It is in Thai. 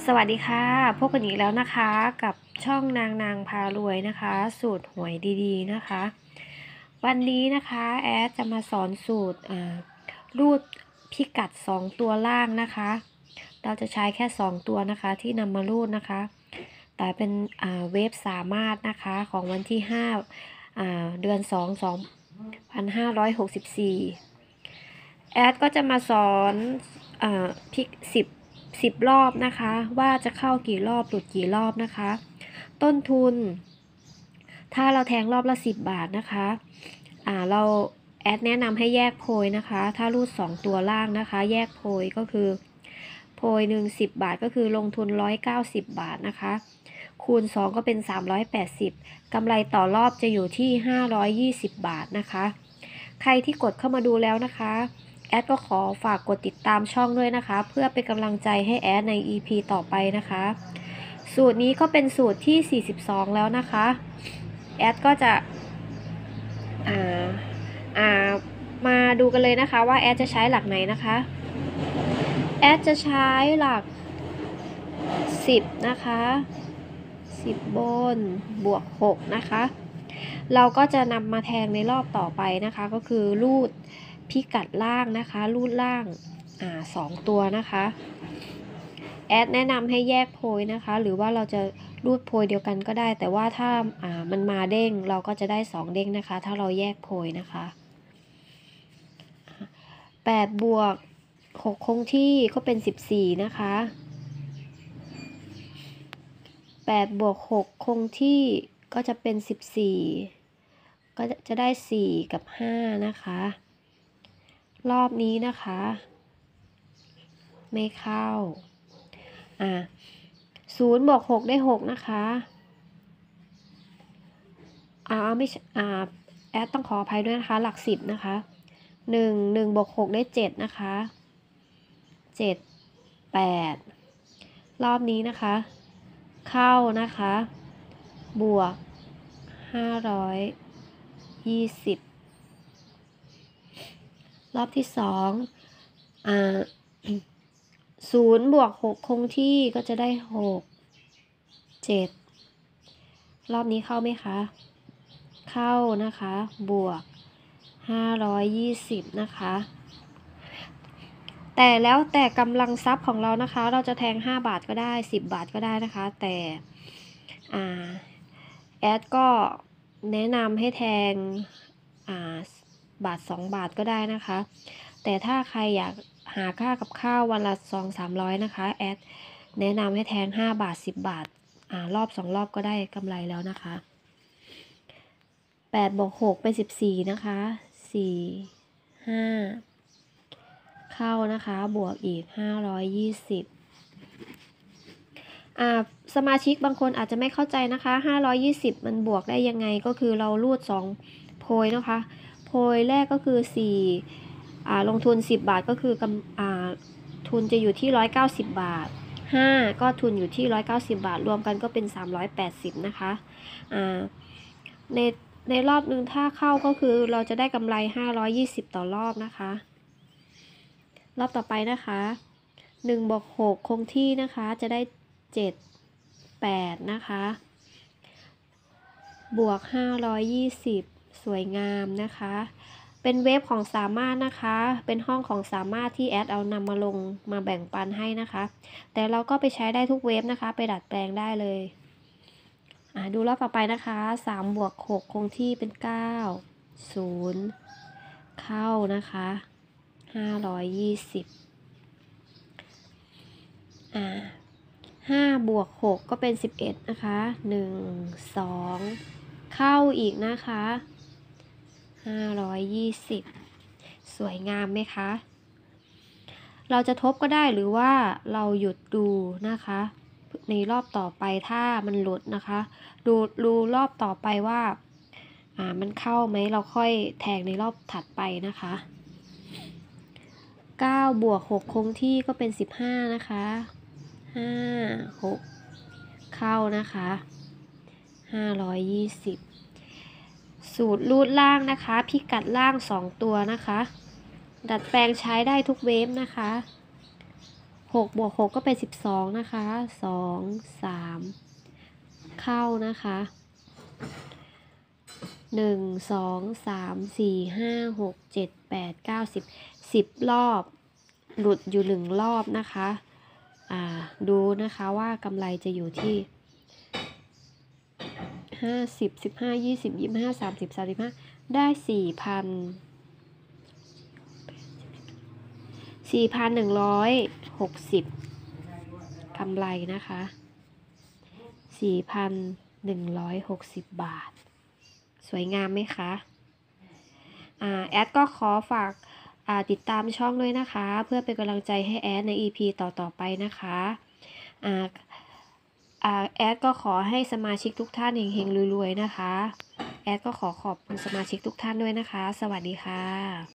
สวัสดีค่ะพบกันอีกแล้วนะคะกับช่องนางพารวยนะคะสูตรหวยดีๆนะคะวันนี้นะคะแอดจะมาสอนสูตรรูดพิกัด2ตัวล่างนะคะเราจะใช้แค่2ตัวนะคะที่นำมารูดนะคะแต่เป็นเว็บสามารถนะคะของวันที่5เดือน2 2564แอดก็จะมาสอนพิก10รอบนะคะว่าจะเข้ากี่รอบหลุดกี่รอบนะคะต้นทุนถ้าเราแทงรอบละ10 บาทนะคะเราแอดแนะนำให้แยกโพยนะคะถ้ารูด2ตัวล่างนะคะแยกโพยก็คือโพยหนึ่ง10 บาทก็คือลงทุน190 บาทนะคะคูณ2ก็เป็น380กำไรต่อรอบจะอยู่ที่520 บาทนะคะใครที่กดเข้ามาดูแล้วนะคะแอดก็ขอฝากกดติดตามช่องด้วยนะคะเพื่อเป็นกำลังใจให้แอดใน EP ต่อไปนะคะสูตรนี้ก็เป็นสูตรที่42แล้วนะคะแอดก็จะมาดูกันเลยนะคะว่าแอดจะใช้หลักไหนนะคะแอดจะใช้หลัก10นะคะ10บนบวก6นะคะเราก็จะนำมาแทงในรอบต่อไปนะคะก็คือรูดพิกัดล่างนะคะรูดล่าง2ตัวนะคะแอดแนะนำให้แยกโพยนะคะหรือว่าเราจะรูดโพยเดียวกันก็ได้แต่ว่าถ้ามันมาเด้งเราก็จะได้2เด้งนะคะถ้าเราแยกโพยนะคะ8บวก6คงที่ก็เป็น14นะคะ8บวก6คงที่ก็จะเป็น14ก็จะได้4กับ5นะคะรอบนี้นะคะไม่เข้า0บวก6ได้6นะคะไม่แอดต้องขออภัยด้วยนะคะหลัก10นะคะ1บวก6ได้7นะคะ7 8รอบนี้นะคะเข้านะคะบวก520รอบที่2 0บวก6คงที่ก็จะได้6 7รอบนี้เข้าไหมคะเข้านะคะบวก520นะคะแต่แล้วแต่กำลังทรัพย์ของเรานะคะเราจะแทง5 บาทก็ได้10 บาทก็ได้นะคะแต่แอดก็แนะนำให้แทงบาท2 บาทก็ได้นะคะแต่ถ้าใครอยากหาค่ากับข้าววันละ200-300นะคะแอดแนะนำให้แทง5 บาท10 บาทรอบ2 รอบก็ได้กำไรแล้วนะคะ8บวก6เป็น14นะคะ4 5เข้านะคะบวกอีก520สมาชิกบางคนอาจจะไม่เข้าใจนะคะ520มันบวกได้ยังไงก็คือเรารูด2โพยนะคะโพยแรกก็คือ4ลงทุน10 บาทก็คือทุนจะอยู่ที่190 บาท5ก็ทุนอยู่ที่190 บาทรวมกันก็เป็น380นะคะในรอบนึงถ้าเข้าก็คือเราจะได้กำไร520ต่อรอบนะคะรอบต่อไปนะคะ1บวก6คงที่นะคะจะได้7 8นะคะบวก520สวยงามนะคะเป็นเว็บของสามารถนะคะเป็นห้องของสามารถที่แอดเอานำมาลงมาแบ่งปันให้นะคะแต่เราก็ไปใช้ได้ทุกเว็บนะคะไปดัดแปลงได้เลยดูรอบต่อไปนะคะ3บวก6คงที่เป็น9 0เข้านะคะ520 5บวก6ก็เป็น11นะคะ1 2เข้าอีกนะคะ520สวยงามไหมคะเราจะทบก็ได้หรือว่าเราหยุดดูนะคะในรอบต่อไปถ้ามันหลุดนะคะดูรอบต่อไปว่ามันเข้าไหมเราค่อยแทงในรอบถัดไปนะคะ9บวก6คงที่ก็เป็น15นะคะ5 6เข้านะคะ520สูตรรูดล่างนะคะพิกัดล่าง2ตัวนะคะดัดแปลงใช้ได้ทุกเว็บนะคะ 6 บวก 6 ก็เป็น 12 นะคะ 2 3 เข้านะคะ 1 2 3 4 5 6 7 8 9 10 10 รอบ หลุดอยู่1 รอบนะคะดูนะคะว่ากำไรจะอยู่ที่50 15 20 25 30 35ได้ 4,160 กำไรนะคะ 4,160 บาทสวยงามไหมคะแอดก็ขอฝากติดตามช่องด้วยนะคะเพื่อเป็นกำลังใจให้แอดใน EP ต่อไปนะคะแอดก็ขอให้สมาชิกทุกท่านเฮงๆรวยๆนะคะแอดก็ขอบคุณสมาชิกทุกท่านด้วยนะคะสวัสดีค่ะ